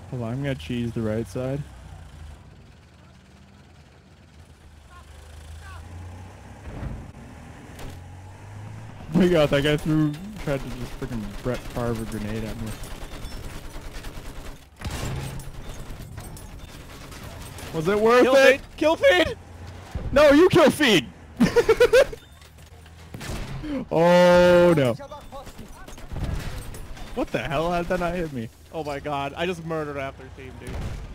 Hold on, I'm gonna cheese the right side. Oh my god, that guy tried to just freaking Brett Favre a grenade at me. Was it worth it? Kill feed! No, you kill feed! Oh no. What the hell? How did that not hit me? Oh my god, I just murdered half their team, dude.